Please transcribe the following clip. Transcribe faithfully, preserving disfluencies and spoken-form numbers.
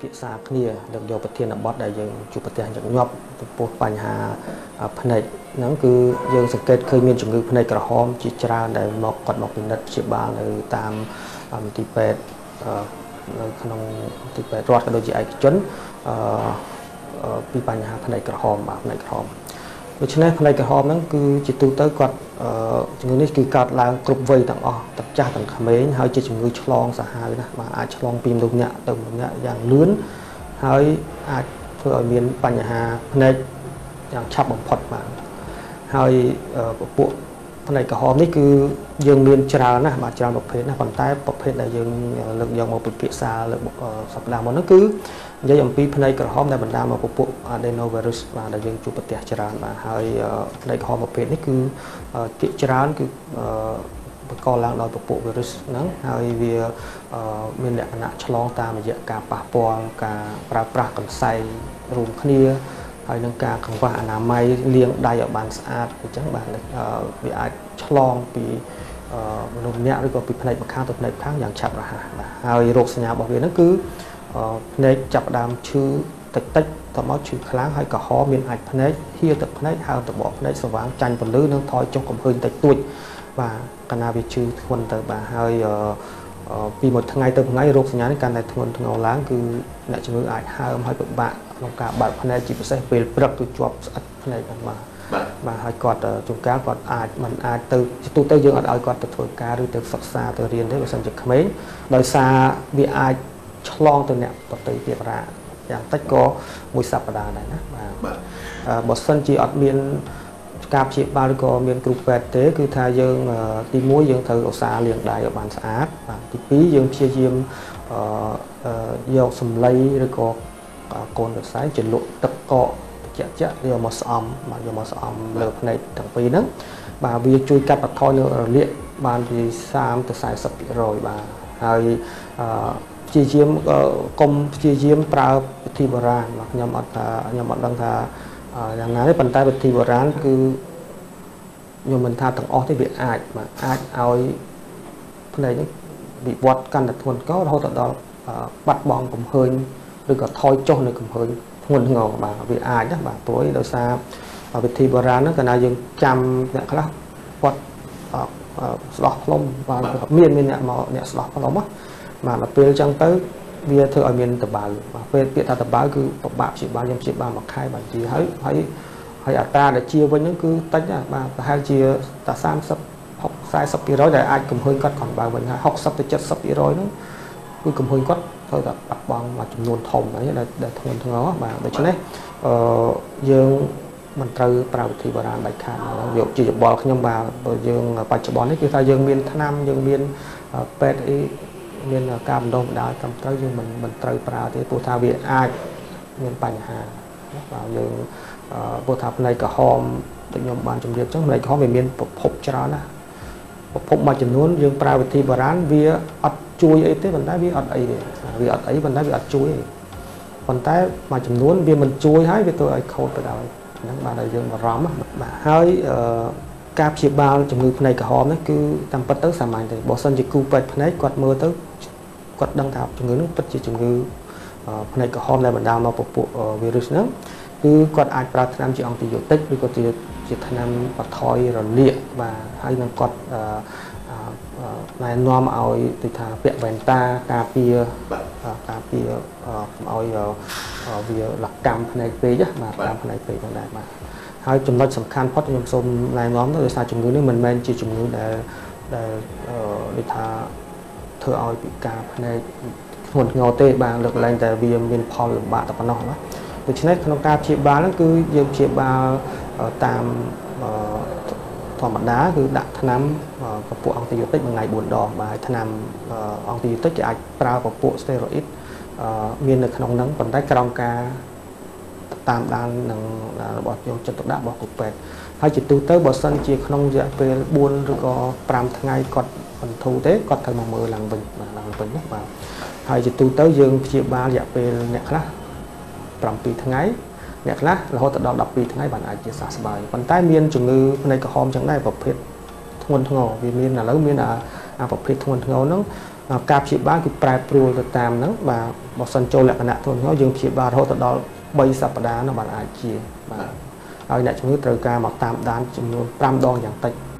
ភាសាគ្នាលើកយកប្រធានបទដែលយើងជួបប្រទះយ៉ាងញាប់ចំពោះបញ្ហាភ្នែកហ្នឹងគឺយើងសង្កេតឃើញមានជំងឺភ្នែកក្រហមជាច្រើនដែលមកគាត់មកពិនិត្យព្យាបាលនៅតាមមន្ទីរពេទ្យនៅក្នុងមន្ទីរពេទ្យរដ្ឋក៏ដូចជាឯកជនអឺពីបញ្ហាភ្នែកក្រហមបាទភ្នែកក្រហមដូច្នេះភ្នែកក្រហមហ្នឹងគឺជាទូទៅគាត់ជំងឺនេះគឺកើតឡើងគ្រប់វ័យទាំងអស់ទាំងចាស់ទាំងក្មេងហើយជាជំងឺឆ្លងសាហាវណាស់បាទអាចឆ្លងពីមនុស្សម្នាក់ទៅមនុស្សម្នាក់យ៉ាងលឿនហើយអាចធ្វើឲ្យមានបញ្ហាភ្នែកយ៉ាងឆាប់បំផុតបាទហើយពួកភ្នែកក្រហមនេះគឺយើងមានច្រើនណាស់បាទច្រើនប្រភេទណាស់ប៉ុន្តែប្រភេទដែលយើងលើកយកមកពិភាក្សាលើកសប្តាហ៍មុនហ្នឹងគឺនិយាយអំពីភ្នែកក្រហមដែលបណ្ដាលមកពីពួក adenovirus បាទដែលយើងជួបប្រទះច្រើនបាទហើយភ្នែកក្រហមប្រភេទនេះគឺភាគច្រើនគឺបង្កឡើងដោយពពួក virus ហ្នឹងហើយវាមានលក្ខណៈឆ្លងតាមរយៈការប៉ះពាល់ការប្រើប្រាស់កន្សែងរួមគ្នាហើយនឹងការកង្វះអនាម័យលាងដៃឲ្យបានស្អាតអញ្ចឹងបាទវាអាចឆ្លងពីមនុស្សម្នាក់ឬក៏ពីផ្នែកម្ខាងទៅផ្នែកម្ខាងយ៉ាងឆាប់រហ័សបាទហើយរោគសញ្ញារបស់វាហ្នឹងគឺភ្នែកចាប់ផ្ដើមឈឺតិចតិចតមកឈឺខ្លាំងហើយក្រហមមានអាចភ្នែកហៀទឹកភ្នែកហើមតបភ្នែកស្វាងចាញ់ពន្លឺនិងថយចុះកំហើញតិចតួចបាទកាលណាវាឈឺធ្ងន់ទៅបាទហើយពីមួយថ្ងៃទៅថ្ងៃរោគសញ្ញានេះកាន់តែធ្ងន់ធ្ងរឡើងគឺអ្នកជំងឺអាចហើមហើយពិបាកក្នុងការបើកភ្នែកជាពិសេសពេលព្រឹកគឺជាប់ស្អិតភ្នែកហ្នឹងបាទបាទហើយគាត់ជួនកាលគាត់អាចមិនអាចទៅទូទៅយើងអត់ឲ្យគាត់ទៅធ្វើការឬទៅសិក្សាទៅរៀនទេបើមិនជាក្មេងដោយសារវាអាចឆ្លងទៅអ្នកដទៃទៀតរ៉ាយ៉ាងតិចក៏មួយសប្តាហ៍ដែរណាបាទបើសិនជាអត់មានការព្យាបាលឬក៏មានគ្រូពេទ្យទេគឺថាយើងទីមួយយើងត្រូវឧស្សាហ៍លាងដៃឲ្យបានស្អាតបាទទីពីរយើងព្យាយាមយកសម្លៃឬក៏កូនសរសៃជ្រលក់ទឹកកកជាក់ជាក់យកមកស្អំបាទយកមកស្អំលើភ្នែកទាំងពីរហ្នឹងបាទវាជួយកាត់បន្ថយនៅរលាកបានពីសាមទៅสี่สิบ%បាទហើយព្យាយាមកុំព្យាយាមប្រើវិធីបុរាណបាទខ្ញុំអត់ថាខ្ញុំអត់ដឹងថាយ៉ាងណាទេប៉ុន្តែវិធីបុរាណគឺខ្ញុំមិនថាទាំងអស់ទេវាអាចបាទអាចឲ្យភ្នែកនេះវិវត្តកាន់តែធ្ងន់ធ្ងររហូតដល់បាត់បង់កំហើញឬក៏ថយចុះនៅកំហើញធ្ងន់ធ្ងរបាទវាអាចណាបាទព្រោះដោយសារវិធីបុរាណហ្នឹងកាលណាយើងចាំអ្នកខ្លះគាត់ស្ដោះផ្លុំបាទមានមានអ្នកមកអ្នកស្ដោះផ្លុំបាទដល់ពេលអញ្ចឹងទៅវាធ្វើឲ្យមានតបៅបាទពេលពាក្យថាតបៅគឺពិបាកព្យាបាលយើងព្យាបាលមួយខែបាទជាហើយហើយហើយអត្រាដែលជាវិញហ្នឹងគឺតិចណាបាទប្រហែលជាតែ三十 40% ដែលអាចកំហើញគាត់cònបើវិញហើយ60ទៅ70%ហ្នឹងគឺកំហើញគាត់ត្រូវតែបាត់បង់មួយចំនួនធំអីដែលធ្ងន់ធ្ងរបាទដូច្នេះអឺយើងមិនត្រូវប្រើវិធីបុរាណដាច់ខាតយកជាយោបល់ខ្ញុំបាទបើយើងបច្ចុប្បន្ននេះគឺថាយើងមានថ្នាំយើងមានពេទ្យអីមានការបណ្ដុះបណ្ដាលត្រឹមត្រូវយើងមិនមិនត្រូវប្រើទេព្រោះថាវាអាចមានបញ្ហាបាទយើងព្រោះថាផ្នែកក្រហមដូចខ្ញុំបានជម្រាបចឹងផ្នែកក្រហមវាមានប្រភពច្រើនណាស់ប្រភពមួយចំនួនយើងប្រើវិធីបុរាណវាអត់ជួយអីទេប៉ុន្តែវាអត់អីទេវាអត់អីប៉ុន្តែវាអត់ជួយទេប៉ុន្តែមួយចំនួនវាមិនជួយហើយវាធ្វើឲ្យខូចទៅដល់ហ្នឹងបាទដែលយើងបារម្ភបាទហើយការព្យាបាលជំងឺភ្នែកក្រហមនេះគឺតាមពិតទៅសាមញ្ញទេបើសិនជាគូពេទ្យភ្នែកគាត់មើលទៅគាត់ដឹងថាជំងឺនេះពិតជាជំងឺភ្នែកក្រហមដែលបណ្ដាលមកពីពួក virus ហ្នឹងគឺគាត់អាចប្រើថ្នាំជាអង់ទីយ៉ូទិកឬក៏ជាជាថ្នាំបន្ថយរលាកបាទហើយនឹងគាត់ណែនាំឲ្យទៅថាពាក់វ៉ែនតាការពារការពារឲ្យវាលកម្មភ្នែកពេកបាទតាមភ្នែកពេកហ្នឹងដែរបាទហើយចំណុចសំខាន់ផុតខ្ញុំសូមណែនាំទៅដោយសារជំងឺនេះមិនមែនជាជំងឺដែលដែលដូចថាធ្វើឲ្យពិការភ្នែកធ្ងន់ធ្ងរទេបាទលើកឡើងតែវាមានផលលំបាកតែប៉ុណ្ណោះណាដូច្នេះក្នុងការព្យាបាលហ្នឹងគឺយើងព្យាបាលតាមធម្មតាគឺដាក់ថ្នាំពពួកអង់ទីយ៉ូទិកមួយថ្ងៃbốnដងបាទថ្នាំអង់ទីយ៉ូទិកគេអាចប្រើពពួក steroid មាននៅក្នុងហ្នឹងប៉ុន្តែក្រោមការតាមដាននឹងរបស់យកចិត្តទុកដាក់របស់គ្រូពេទ្យហើយជាទូទៅបើសិនជាក្នុងរយៈពេលbốnឬក៏fiveថ្ងៃគាត់បន្ធូរទេគាត់ត្រូវមកមើលឡើងវិញបាទឡើងវិញណាបាទហើយជាទូទៅយើងព្យាបាលរយៈពេលអ្នកខ្លះsevenថ្ងៃអ្នកខ្លះរហូតដល់twelveថ្ងៃបានអាចជាសះស្បើយប៉ុន្តែមានជំងឺភ្នែកក្រហមចឹងដែរប្រភេទធ្ងន់ធ្ងរវាមានឥឡូវមានអាប្រភេទធ្ងន់ធ្ងរហ្នឹងការព្យាបាលគឺប្រែប្រួលទៅតាមហ្នឹងបាទបើសិនចូលលក្ខណៈធ្ងន់ធ្ងរយើងព្យាបាលរហូតដល់បីសប្តាហ៍នោះបាទអាចជាបាទហើយអ្នកជំងឺត្រូវការមកតាមដានចំនួនប្រាំដងយ៉ាងតិច